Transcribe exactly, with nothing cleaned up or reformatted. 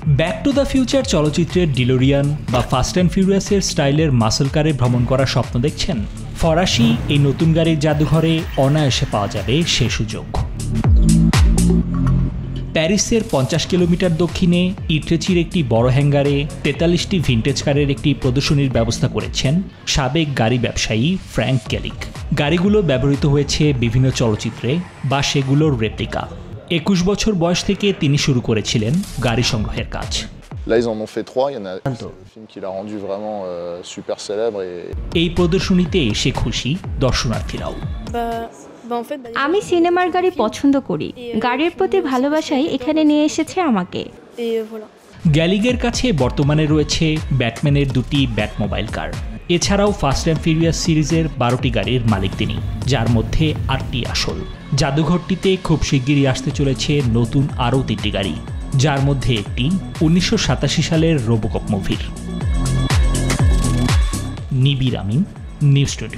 Back to the future চলচ্চিত্রের ডিলোরিয়ান বা fast and ফিউরিয়াসের স্টাইলের মাসল কারে ভ্রমণ করার স্বপ্ন দেখছেন? ফরাসি এই নতুন গাড়ির জাদুঘরে অনায়াসে পাওয়া যাবে সে সুযোগ। প্যারিসের পঞ্চাশ কিলোমিটার দক্ষিণে ইট্রেচির একটি বড় হ্যাঙ্গারে তেতাল্লিশটি ভিন্টেজ কারের একটি প্রদর্শনীর ব্যবস্থা করেছেন সাবেক গাড়ি ব্যবসায়ী ফ্র্যাঙ্ক কেলিক। গাড়িগুলো ব্যবহৃত হয়েছে বিভিন্ন চলচ্চিত্রে বা সেগুলোর রেপ্লিকা। একুশ বছর বয়স থেকে তিনি শুরু করেছিলেন গাড়ি সংগ্রহের কাজ। Là, ils en ont fait trois. Il y en a un film qui l'a rendu vraiment euh, super célèbre. Et... এই প্রদর্শনীতে এসে খুশি দর্শনার্থীরাও। আমি সিনেমার গাড়ি পছন্দ করি, গাড়ির প্রতি ভালোবাসাই এখানে নিয়ে এসেছে আমাকে। গ্যালিগের কাছে বর্তমানে রয়েছে ব্যাটম্যানের দুটি ব্যাটমোবাইল কার। এছাড়াও ফাস্ট অ্যান্ড ফিউরিয়াস সিরিজের বারোটি গাড়ির মালিক তিনি, যার মধ্যে আটটি আসল। জাদুঘরটিতে খুব শিগগিরই আসতে চলেছে নতুন আরও তিনটি গাড়ি, যার মধ্যে একটি উনিশশো সাতাশি সালের রোবোকপ মুভির। Nibir Amin, news twenty.